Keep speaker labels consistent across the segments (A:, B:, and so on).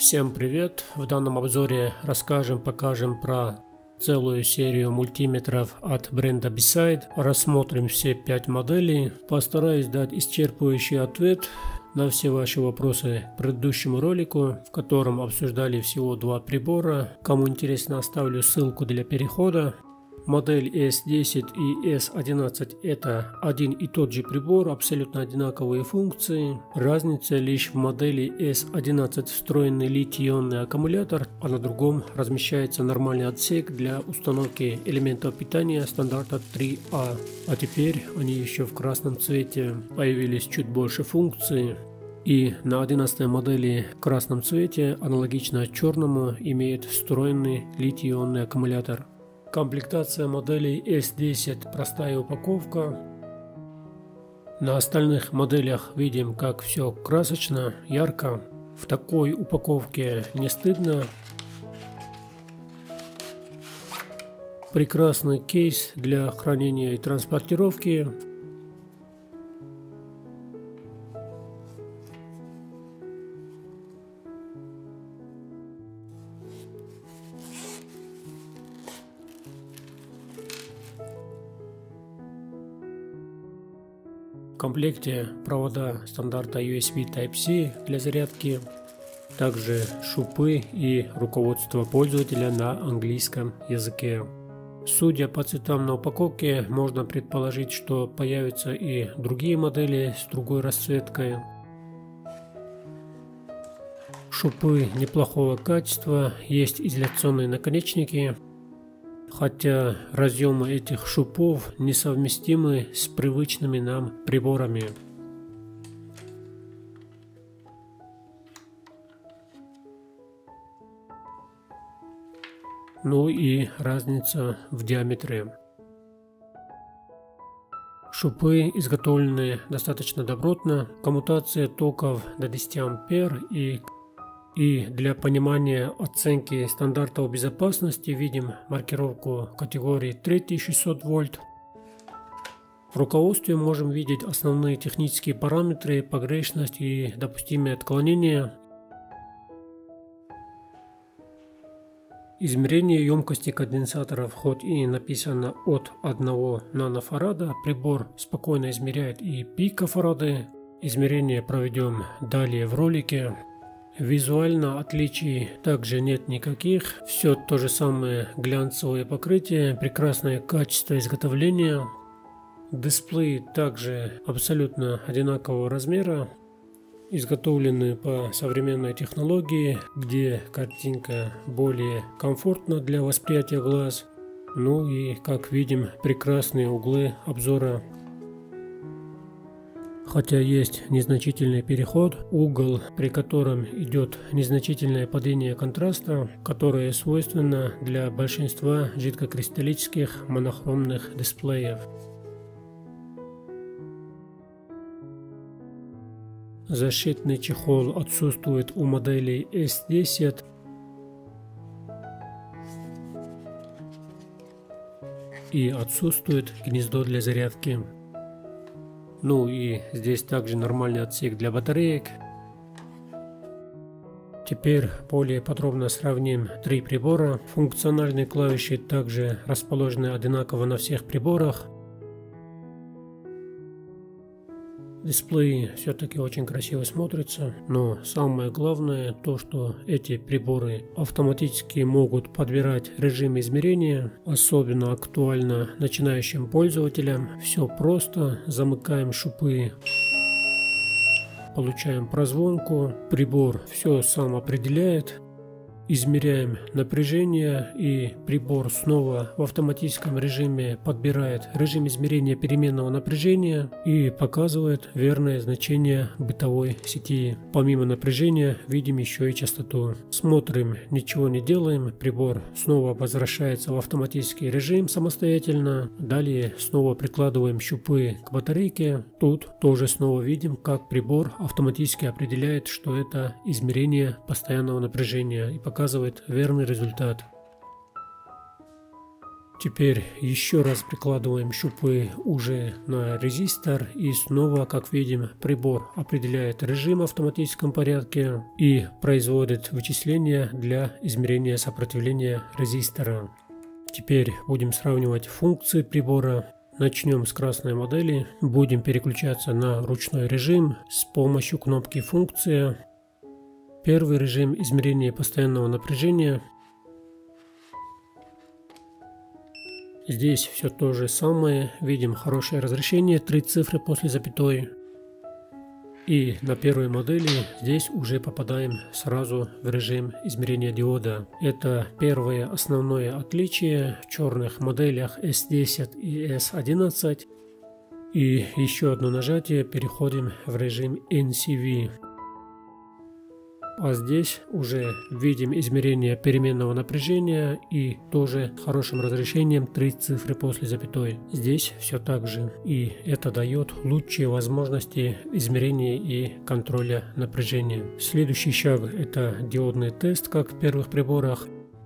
A: Всем привет! В данном обзоре покажем про целую серию мультиметров от бренда Beside. Рассмотрим все 5 моделей. Постараюсь дать исчерпывающий ответ на все ваши вопросы к предыдущему ролику, в котором обсуждали всего 2 прибора. Кому интересно, оставлю ссылку для перехода. Модель S10 и S11 это один и тот же прибор, абсолютно одинаковые функции. Разница лишь в модели S11 встроенный литий-ионный аккумулятор, а на другом размещается нормальный отсек для установки элементов питания стандарта 3A. А теперь они еще в красном цвете, появились чуть больше функций. И на 11 модели в красном цвете, аналогично черному, имеет встроенный литий-ионный аккумулятор. Комплектация моделей S10 простая упаковка. На остальных моделях видим, как все красочно, ярко. В такой упаковке не стыдно. Прекрасный кейс для хранения и транспортировки. В комплекте провода стандарта USB Type-C для зарядки, также шупы и руководство пользователя на английском языке. Судя по цветам на упаковке, можно предположить, что появятся и другие модели с другой расцветкой. Шупы неплохого качества, есть изоляционные наконечники. Хотя разъемы этих шупов несовместимы с привычными нам приборами. Ну и разница в диаметре. Шупы изготовлены достаточно добротно, коммутация токов до 10 ампер и для понимания оценки стандартов безопасности видим маркировку категории 3600 вольт. В руководстве можем видеть основные технические параметры, погрешность и допустимые отклонения. Измерение емкости конденсаторов хоть и написано от 1 нанофарада, прибор спокойно измеряет и пикофарады. Измерение проведем далее в ролике. Визуально отличий также нет никаких, все то же самое глянцевое покрытие, прекрасное качество изготовления. Дисплей также абсолютно одинакового размера, изготовлены по современной технологии, где картинка более комфортна для восприятия глаз. Ну и как видим, прекрасные углы обзора. Хотя есть незначительный переход, угол, при котором идет незначительное падение контраста, которое свойственно для большинства жидкокристаллических монохромных дисплеев. Защитный чехол отсутствует у моделей S10. И отсутствует гнездо для зарядки. Ну и здесь также нормальный отсек для батареек. Теперь более подробно сравним 3 прибора. Функциональные клавиши также расположены одинаково на всех приборах. Дисплей все-таки очень красиво смотрится, но самое главное то, что эти приборы автоматически могут подбирать режим измерения, особенно актуально начинающим пользователям. Все просто, замыкаем шупы, получаем прозвонку, прибор все сам определяет. Измеряем напряжение, и прибор снова в автоматическом режиме подбирает режим измерения переменного напряжения и показывает верное значение бытовой сети. Помимо напряжения видим еще и частоту. Смотрим, ничего не делаем, прибор снова возвращается в автоматический режим самостоятельно. Далее снова прикладываем щупы к батарейке. Тут тоже снова видим, как прибор автоматически определяет, что это измерение постоянного напряжения и показывает верный результат. Теперь еще раз прикладываем щупы уже на резистор, и снова, как видим, прибор определяет режим в автоматическом порядке и производит вычисления для измерения сопротивления резистора. Теперь будем сравнивать функции прибора. Начнем с красной модели. Будем переключаться на ручной режим с помощью кнопки «Функция». Первый режим измерения постоянного напряжения. Здесь все то же самое. Видим хорошее разрешение, 3 цифры после запятой. И на первой модели здесь уже попадаем сразу в режим измерения диода. Это первое основное отличие в черных моделях S10 и S11. И еще одно нажатие, переходим в режим NCV. А здесь уже видим измерение переменного напряжения и тоже хорошим разрешением 3 цифры после запятой. Здесь все так же. И это дает лучшие возможности измерения и контроля напряжения. Следующий шаг — это диодный тест, как в первых приборах.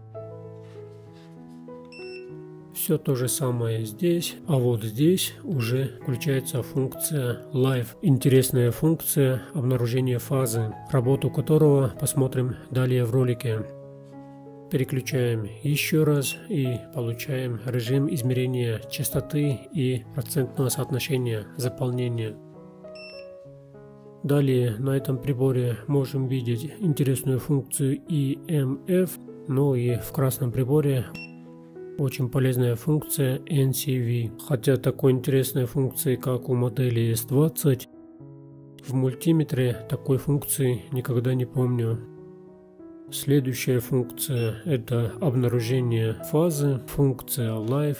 A: Все то же самое здесь, а вот здесь уже включается функция Live. Интересная функция обнаружения фазы, работу которого посмотрим далее в ролике. Переключаем еще раз и получаем режим измерения частоты и процентного соотношения заполнения. Далее на этом приборе можем видеть интересную функцию EMF, ну и в красном приборе очень полезная функция NCV, хотя такой интересной функции, как у модели S20, в мультиметре такой функции никогда не помню. Следующая функция — это обнаружение фазы, функция Live.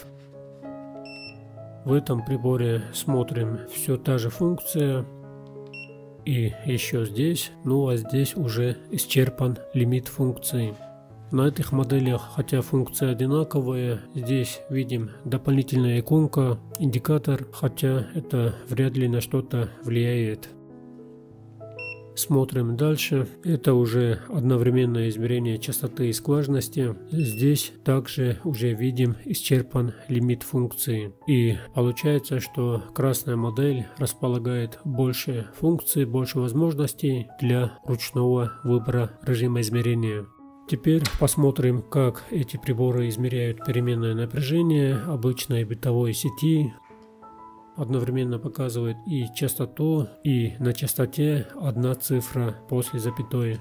A: В этом приборе смотрим все та же функция. И еще здесь, ну а здесь уже исчерпан лимит функций. На этих моделях, хотя функция одинаковая, здесь видим дополнительная иконка, индикатор, хотя это вряд ли на что-то влияет. Смотрим дальше. Это уже одновременное измерение частоты и скважности. Здесь также уже видим исчерпан лимит функции. И получается, что красная модель располагает больше функций, больше возможностей для ручного выбора режима измерения. Теперь посмотрим, как эти приборы измеряют переменное напряжение обычной битовой сети. Одновременно показывает и частоту, и на частоте одна цифра после запятой.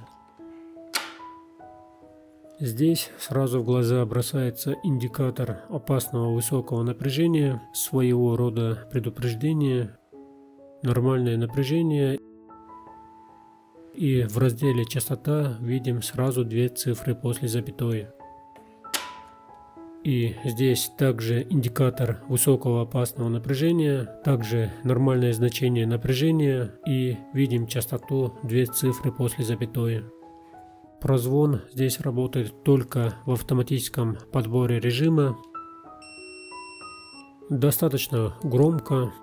A: Здесь сразу в глаза бросается индикатор опасного высокого напряжения, своего рода предупреждение, нормальное напряжение. И в разделе частота видим сразу 2 цифры после запятой. И здесь также индикатор высокого опасного напряжения, также нормальное значение напряжения и видим частоту 2 цифры после запятой. Прозвон здесь работает только в автоматическом подборе режима. Достаточно громко.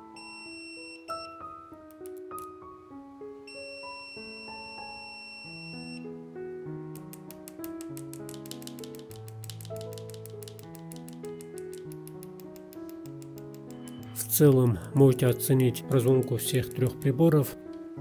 A: В целом можете оценить прозвонку всех 3 приборов.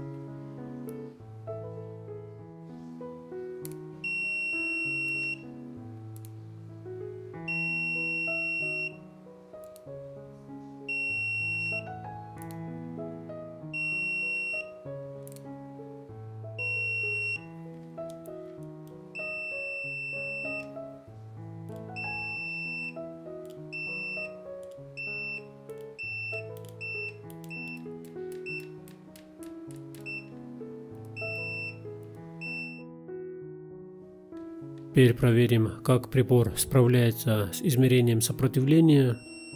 A: Теперь проверим, как прибор справляется с измерением сопротивления.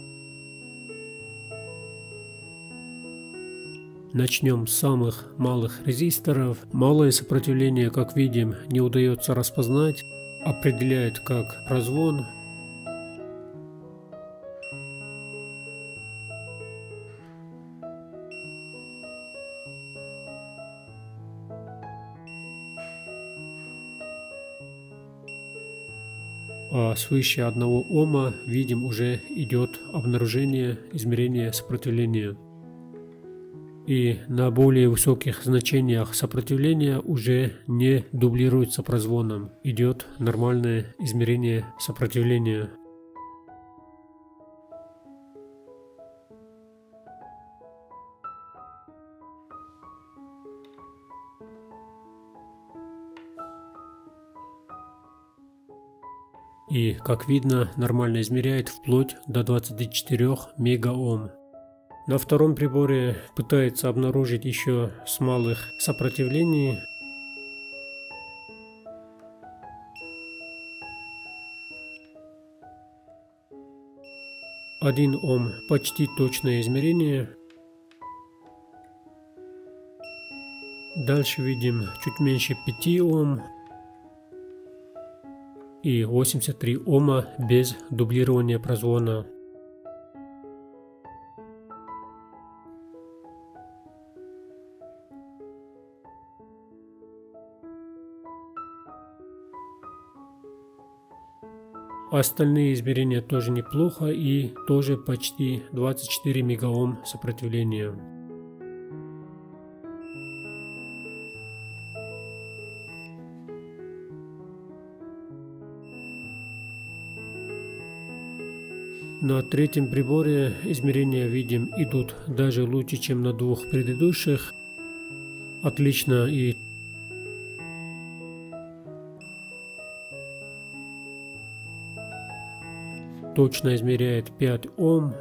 A: Начнем с самых малых резисторов. Малое сопротивление, как видим, не удается распознать. Определяет как прозвон. а свыше 1 Ома видим уже идет обнаружение измерения сопротивления. И на более высоких значениях сопротивления уже не дублируется прозвоном, идет нормальное измерение сопротивления. И, как видно, нормально измеряет вплоть до 24 мегаом. На втором приборе пытается обнаружить еще с малых сопротивлений. Один Ом почти точное измерение. Дальше видим чуть меньше 5 Ом. И 83 Ома без дублирования прозвона. Остальные измерения тоже неплохо и тоже почти 24 мегаом сопротивления. На третьем приборе измерения видим идут даже лучше, чем на двух предыдущих. Отлично и точно измеряет 5 Ом.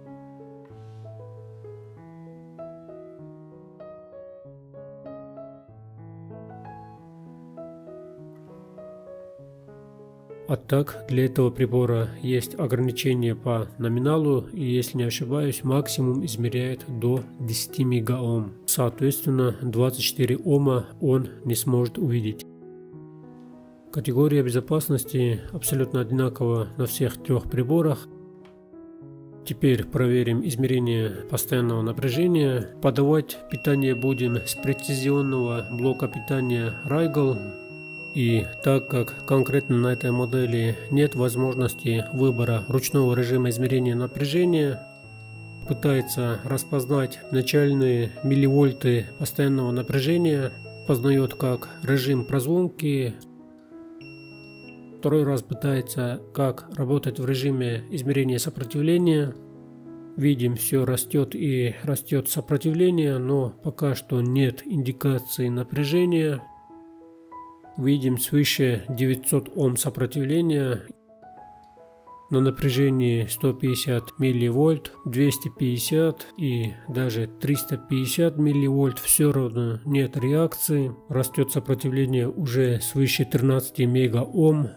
A: А так, для этого прибора есть ограничение по номиналу, и если не ошибаюсь, максимум измеряет до 10 мегаом. Соответственно, 24 Ома он не сможет увидеть. Категория безопасности абсолютно одинакова на всех трех приборах. Теперь проверим измерение постоянного напряжения. Подавать питание будем с прецизионного блока питания Rigol. И так как конкретно на этой модели нет возможности выбора ручного режима измерения напряжения, пытается распознать начальные милливольты постоянного напряжения, познает как режим прозвонки. Второй раз пытается как работать в режиме измерения сопротивления. Видим, все растет и растет сопротивление, но пока что нет индикации напряжения. Видим свыше 900 Ом сопротивления на напряжении 150 милливольт, 250 и даже 350 милливольт. Все равно нет реакции. Растет сопротивление уже свыше 13 мегаом.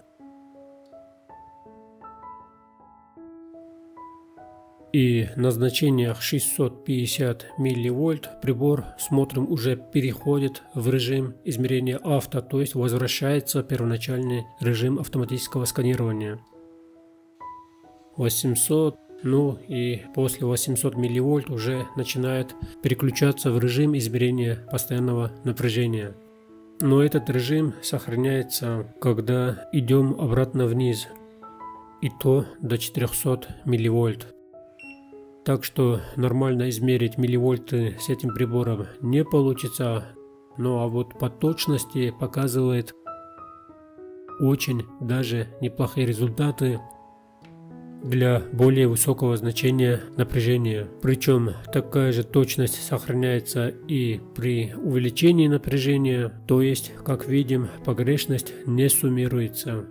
A: И на значениях 650 милливольт прибор, смотрим, уже переходит в режим измерения авто, то есть возвращается первоначальный режим автоматического сканирования. 800, ну и после 800 милливольт уже начинает переключаться в режим измерения постоянного напряжения. Но этот режим сохраняется, когда идем обратно вниз, и то до 400 милливольт. Так что нормально измерить милливольты с этим прибором не получится, ну а вот по точности показывает очень даже неплохие результаты для более высокого значения напряжения. Причем такая же точность сохраняется и при увеличении напряжения, то есть, как видим, погрешность не суммируется.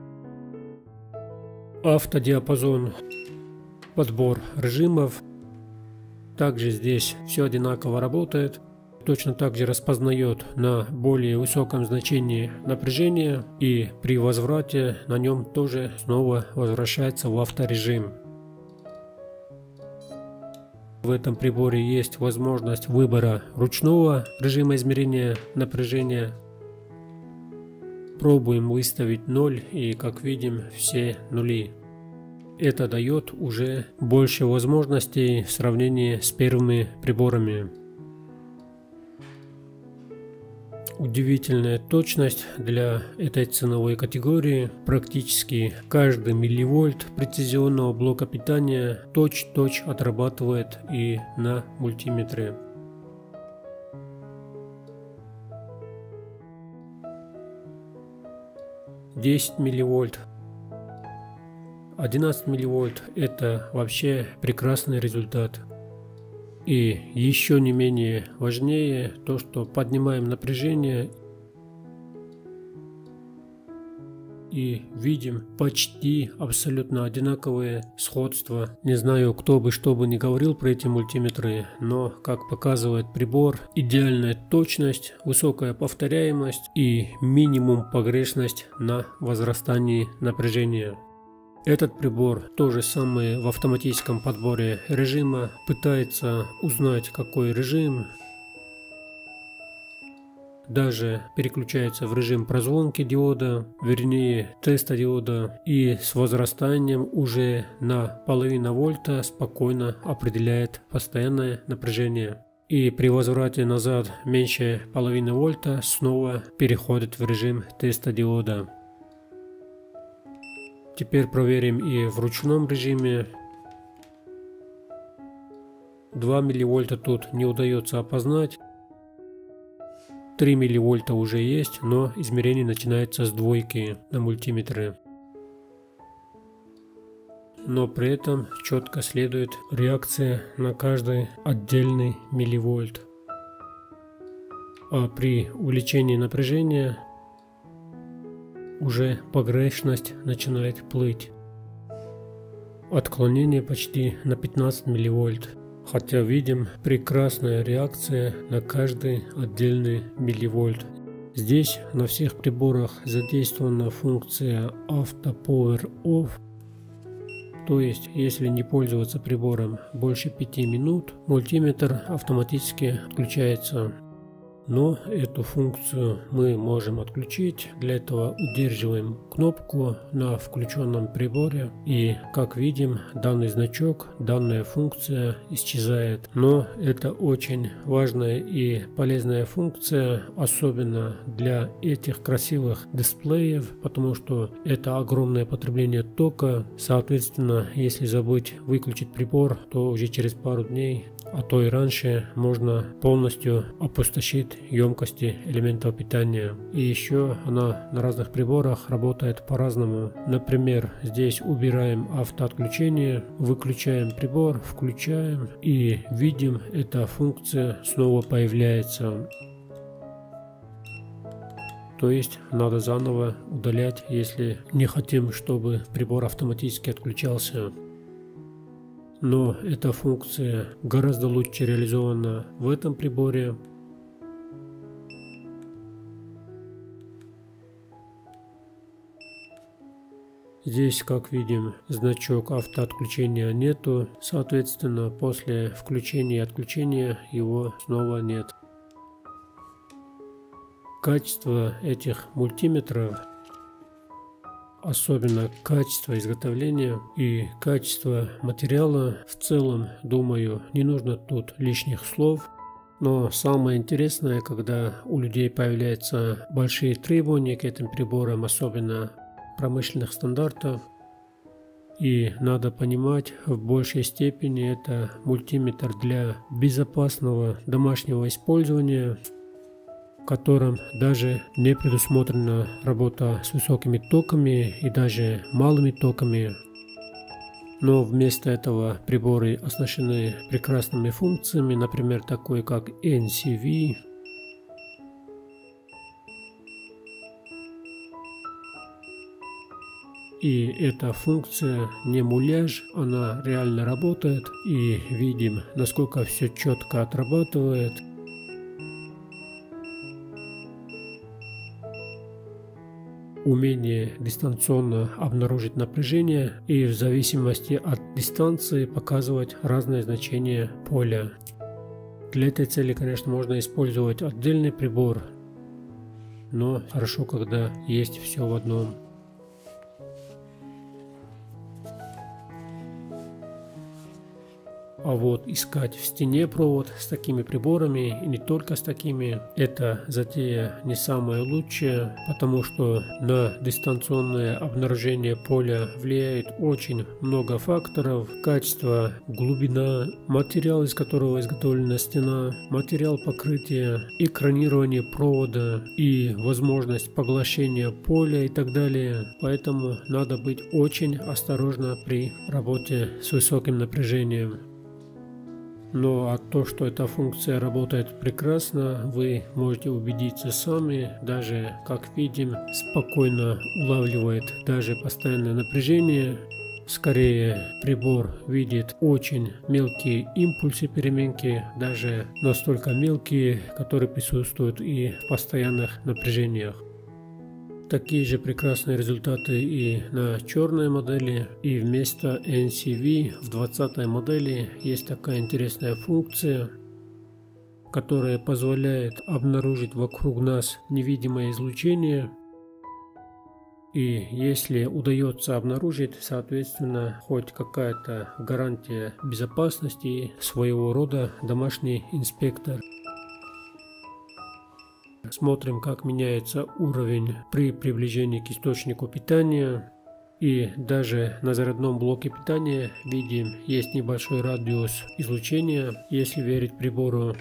A: Автодиапазон. Подбор режимов. Также здесь все одинаково работает. Точно так же распознает на более высоком значении напряжения, и при возврате на нем тоже снова возвращается в авторежим. В этом приборе есть возможность выбора ручного режима измерения напряжения. Пробуем выставить 0, и как видим, все нули. Это дает уже больше возможностей в сравнении с первыми приборами. удивительная точность для этой ценовой категории. Практически каждый милливольт прецизионного блока питания точь-в-точь отрабатывает и на мультиметре. «10 милливольт», 11 милливольт – это вообще прекрасный результат. И еще не менее важнее то, что поднимаем напряжение и видим почти абсолютно одинаковые сходства. Не знаю, кто бы что бы ни говорил про эти мультиметры, но, как показывает прибор, идеальная точность, высокая повторяемость и минимум погрешность на возрастании напряжения. Этот прибор, то же самое в автоматическом подборе режима, пытается узнать, какой режим, даже переключается в режим прозвонки диода, вернее теста диода, и с возрастанием уже на 0,5 вольта спокойно определяет постоянное напряжение. И при возврате назад меньше 0,5 вольта снова переходит в режим теста диода. Теперь проверим и в ручном режиме. 2 милливольта тут не удается опознать. 3 милливольта уже есть, но измерение начинается с двойки на мультиметре. Но при этом четко следует реакция на каждый отдельный милливольт. А при увеличении напряжения уже погрешность начинает плыть. Отклонение почти на 15 милливольт. Хотя видим прекрасная реакция на каждый отдельный милливольт. Здесь на всех приборах задействована функция Auto Power Off. То есть, если не пользоваться прибором больше 5 минут, мультиметр автоматически отключается. Но эту функцию мы можем отключить. Для этого удерживаем кнопку на включенном приборе, и как видим, данный значок, данная функция исчезает. Но это очень важная и полезная функция, особенно для этих красивых дисплеев, потому что это огромное потребление тока. Соответственно, если забыть выключить прибор, то уже через пару дней, а то и раньше, можно полностью опустошить емкости элементов питания. И еще она на разных приборах работает по-разному. Например, здесь убираем автоотключение, выключаем прибор, включаем, и видим, эта функция снова появляется. То есть надо заново удалять, если не хотим, чтобы прибор автоматически отключался. Но эта функция гораздо лучше реализована в этом приборе. Здесь, как видим, значок автоотключения нету, соответственно, после включения и отключения его снова нет. Качество этих мультиметров, особенно качество изготовления и качество материала, в целом, думаю, не нужно тут лишних слов. Но самое интересное, когда у людей появляются большие требования к этим приборам, особенно промышленных стандартов, и надо понимать, в большей степени это мультиметр для безопасного домашнего использования, в котором даже не предусмотрена работа с высокими токами и даже малыми токами. Но вместо этого приборы оснащены прекрасными функциями, например, такой как NCV. И эта функция не муляж, она реально работает, и видим, насколько все четко отрабатывает. Умение дистанционно обнаружить напряжение и в зависимости от дистанции показывать разные значения поля. Для этой цели, конечно, можно использовать отдельный прибор, но хорошо, когда есть все в одном. А вот искать в стене провод с такими приборами и не только с такими, это затея не самая лучшая, потому что на дистанционное обнаружение поля влияет очень много факторов: качество, глубина, материал, из которого изготовлена стена, материал покрытия, экранирование провода и возможность поглощения поля и так далее. Поэтому надо быть очень осторожно при работе с высоким напряжением. Но то, что эта функция работает прекрасно, вы можете убедиться сами. Даже, как видим, спокойно улавливает даже постоянное напряжение. Скорее, прибор видит очень мелкие импульсы переменки, даже настолько мелкие, которые присутствуют и в постоянных напряжениях. Такие же прекрасные результаты и на черной модели, и вместо NCV в 20 модели есть такая интересная функция, которая позволяет обнаружить вокруг нас невидимое излучение. И если удается обнаружить, соответственно, хоть какая-то гарантия безопасности, своего рода домашний инспектор. Смотрим, как меняется уровень при приближении к источнику питания. И даже на зарядном блоке питания видим, есть небольшой радиус излучения, если верить прибору.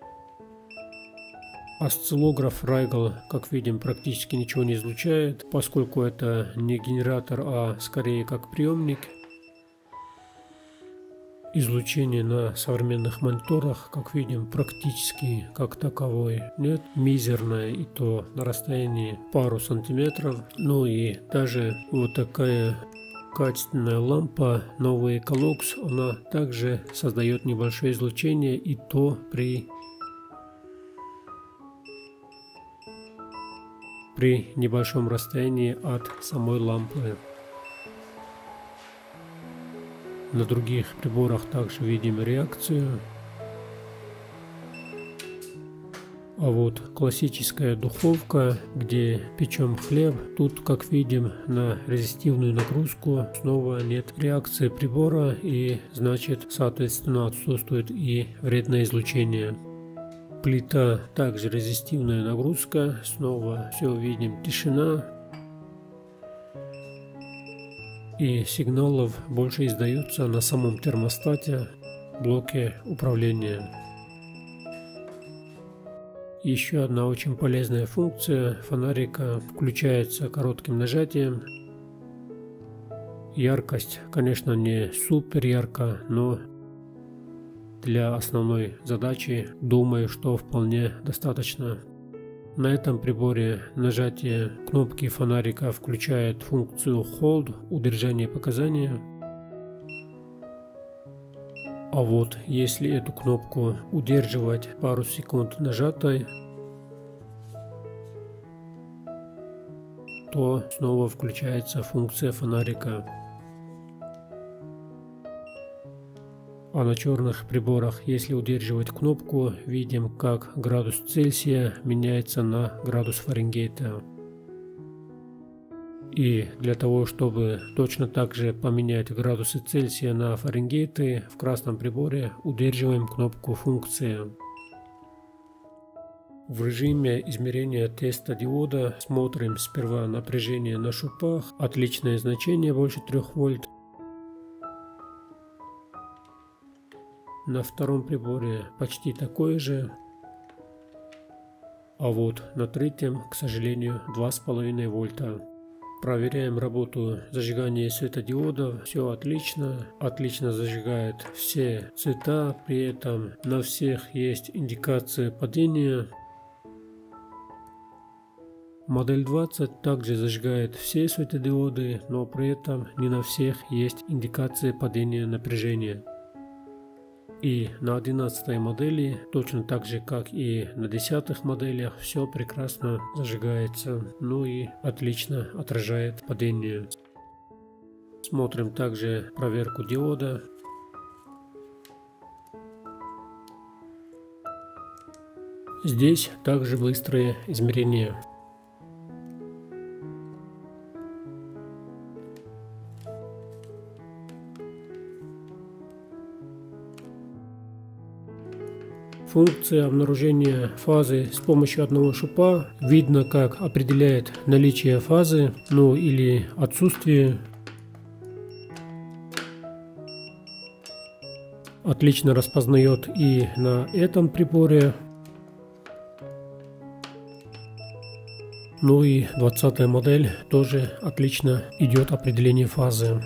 A: Осциллограф Rigel, как видим, практически ничего не излучает, поскольку это не генератор, а скорее как приемник. Излучение на современных мониторах, как видим, практически как таковой нет, мизерное, и то на расстоянии пару сантиметров. Ну и даже вот такая качественная лампа новый Ecolux, она также создает небольшое излучение, и то при небольшом расстоянии от самой лампы. На других приборах также видим реакцию. А вот классическая духовка, где печем хлеб, тут, как видим, на резистивную нагрузку снова нет реакции прибора, и значит, соответственно, отсутствует и вредное излучение. Плита также резистивная нагрузка, снова все видим, тишина. И сигналов больше издается на самом термостате, блоке управления. Еще одна очень полезная функция фонарика включается коротким нажатием. Яркость, конечно, не супер ярко, но для основной задачи, думаю, что вполне достаточно. На этом приборе нажатие кнопки фонарика включает функцию Hold, удержание показания. А вот если эту кнопку удерживать пару секунд нажатой, то снова включается функция фонарика. А на черных приборах, если удерживать кнопку, видим, как градус Цельсия меняется на градус Фаренгейта. И для того, чтобы точно так же поменять градусы Цельсия на Фаренгейты, в красном приборе удерживаем кнопку функции. В режиме измерения теста диода смотрим сперва напряжение на шипах, отличное значение больше 3 вольт. На втором приборе почти такое же, а вот на третьем, к сожалению, 2,5 вольта. Проверяем работу зажигания светодиодов, все отлично, отлично зажигает все цвета, при этом на всех есть индикация падения. Модель 20 также зажигает все светодиоды, но при этом не на всех есть индикация падения напряжения. И на 11 модели, точно так же как и на 10 моделях, все прекрасно зажигается, ну и отлично отражает падение. Смотрим также проверку диода. Здесь также быстрые измерения. функция обнаружения фазы с помощью одного шипа. Видно, как определяет наличие фазы, ну или отсутствие. Отлично распознает и на этом приборе. Ну и 20-я модель тоже отлично идет определение фазы.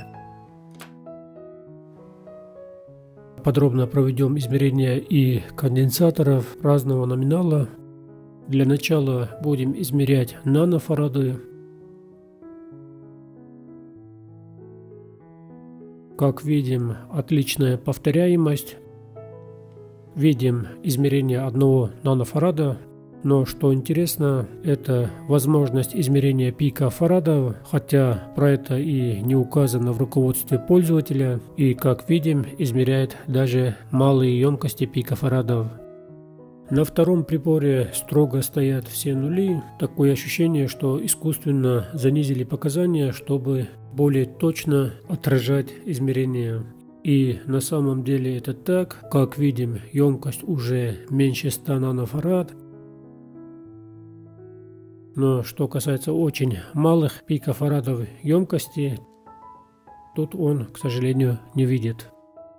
A: Подробно проведем измерения и конденсаторов разного номинала. Для начала будем измерять нанофарады. Как видим, отличная повторяемость. Видим измерение 1 нанофарада. Но что интересно, это возможность измерения пика фарадов, хотя про это и не указано в руководстве пользователя, и как видим, измеряет даже малые емкости пика фарадов. На втором приборе строго стоят все нули, такое ощущение, что искусственно занизили показания, чтобы более точно отражать измерения. И на самом деле это так, как видим, емкость уже меньше 100 нанофарад. Но что касается очень малых пикофарадов емкости, тут он, к сожалению, не видит.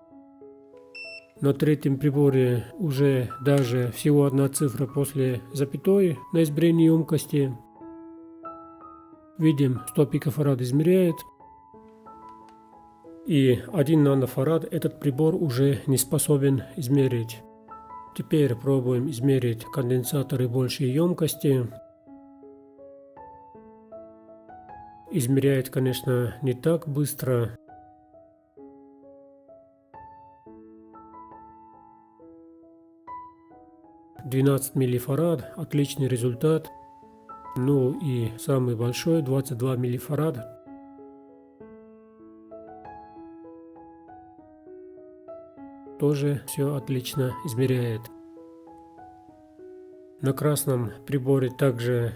A: На третьем приборе уже даже всего одна цифра после запятой на измерении емкости. Видим, 100 пикофарад измеряет. И 1 нанофарад этот прибор уже не способен измерить. Теперь пробуем измерить конденсаторы большей емкости. Измеряет, конечно, не так быстро. «12 миллифарад» – отличный результат. Ну и самый большой – 22 миллифарад. Тоже все отлично измеряет. На красном приборе также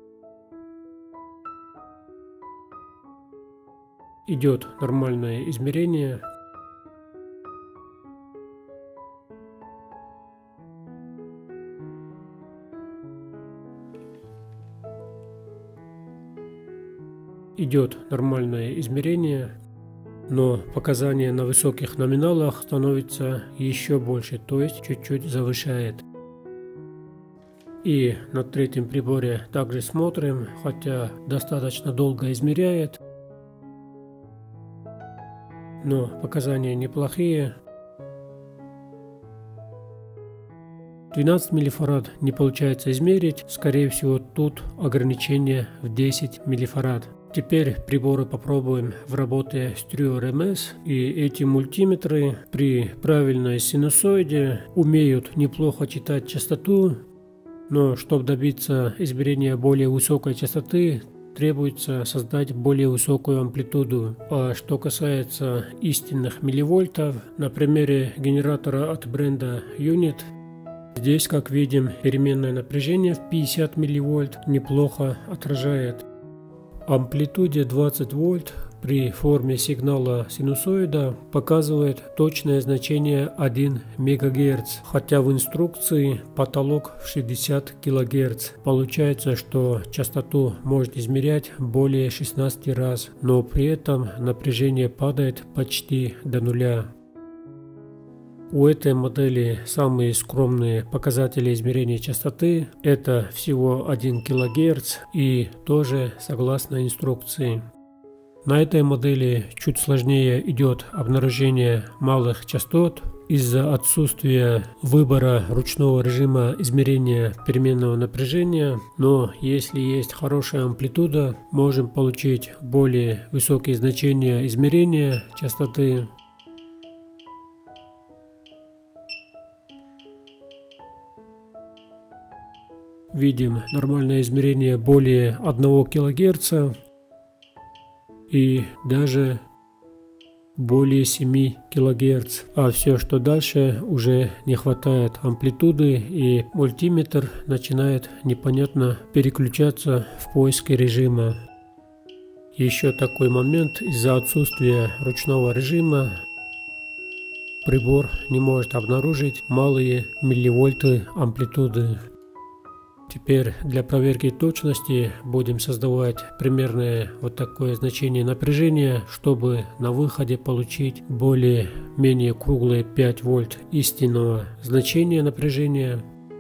A: идет нормальное измерение. Идет нормальное измерение, но показания на высоких номиналах становятся еще больше, то есть чуть-чуть завышает. И на третьем приборе также смотрим, хотя достаточно долго измеряет. Но показания неплохие. 12 миллифарад не получается измерить, скорее всего тут ограничение в 10 миллифарад. Теперь приборы попробуем в работе с Trio RMS, и эти мультиметры при правильной синусоиде умеют неплохо читать частоту, но чтобы добиться измерения более высокой частоты, требуется создать более высокую амплитуду. А что касается истинных милливольтов, на примере генератора от бренда Unit, здесь, как видим, переменное напряжение в 50 милливольт неплохо отражает. Амплитуде 20 вольт при форме сигнала синусоида показывает точное значение 1 МГц, хотя в инструкции потолок в 60 кГц. Получается, что частоту может измерять более 16 раз, но при этом напряжение падает почти до нуля. У этой модели самые скромные показатели измерения частоты – это всего 1 кГц и тоже согласно инструкции. На этой модели чуть сложнее идет обнаружение малых частот из-за отсутствия выбора ручного режима измерения переменного напряжения, но если есть хорошая амплитуда, можем получить более высокие значения измерения частоты. Видим нормальное измерение более 1 кГц и даже более 7 кГц. А все, что дальше, уже не хватает амплитуды, и мультиметр начинает непонятно переключаться в поиске режима. Еще такой момент: из-за отсутствия ручного режима прибор не может обнаружить малые милливольты амплитуды. Теперь для проверки точности будем создавать примерное вот такое значение напряжения, чтобы на выходе получить более-менее круглые 5 вольт истинного значения напряжения.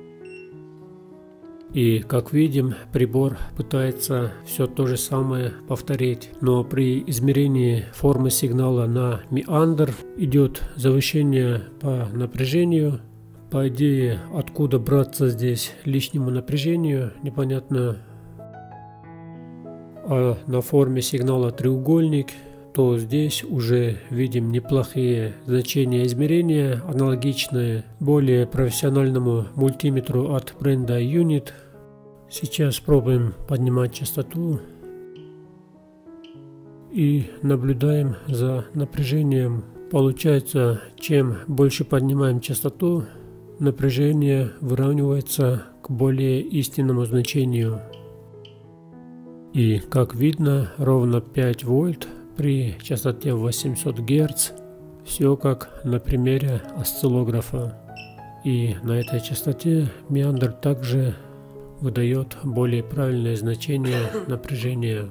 A: И как видим, прибор пытается все то же самое повторить, но при измерении формы сигнала на меандр идет завышение по напряжению. По идее, откуда браться здесь лишнему напряжению, непонятно. А на форме сигнала треугольник, то здесь уже видим неплохие значения измерения, аналогичные более профессиональному мультиметру от бренда Unit. Сейчас пробуем поднимать частоту и наблюдаем за напряжением. Получается, чем больше поднимаем частоту, напряжение выравнивается к более истинному значению. И как видно, ровно 5 вольт при частоте 800 Гц. Все как на примере осциллографа. И на этой частоте меандр также выдает более правильное значение напряжения.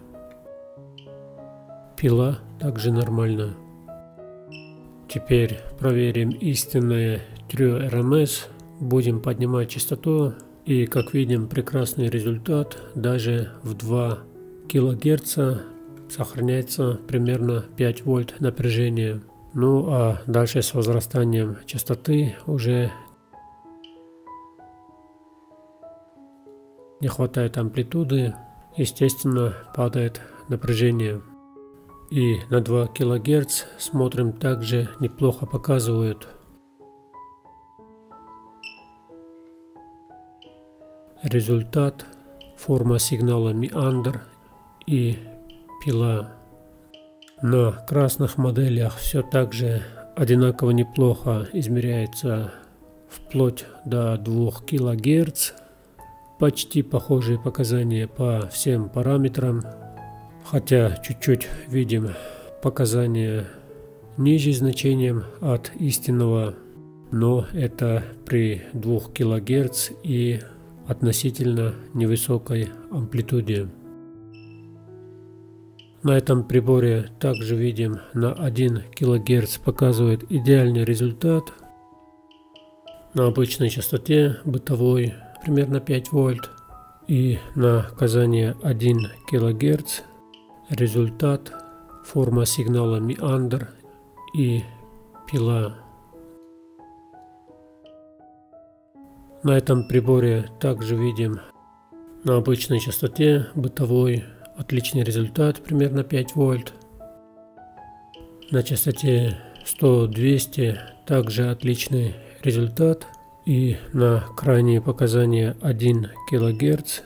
A: Пила также нормально. Теперь проверим истинное True RMS. Будем поднимать частоту, и как видим, прекрасный результат. Даже в 2 кГц сохраняется примерно 5 вольт напряжения. Ну а дальше с возрастанием частоты уже не хватает амплитуды, естественно, падает напряжение. И на 2 кГц смотрим, также неплохо показывают. Результат: форма сигнала меандр и пила. На красных моделях все так же одинаково неплохо измеряется, вплоть до 2 кГц. Почти похожие показания по всем параметрам, хотя чуть-чуть видим показания ниже значением от истинного, но это при 2 кГц и относительно невысокой амплитуде. На этом приборе также видим, на 1 кГц показывает идеальный результат. На обычной частоте бытовой примерно 5 вольт, и на казане 1 кГц результат: форма сигнала меандр и пила. На этом приборе также видим, на обычной частоте бытовой отличный результат, примерно 5 вольт. На частоте 100-200 также отличный результат. И на крайние показания 1 кГц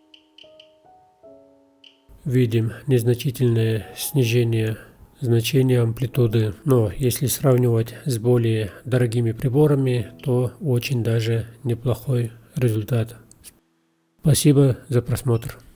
A: видим незначительное снижение значения амплитуды. Но если сравнивать с более дорогими приборами, то очень даже неплохой результат. Спасибо за просмотр.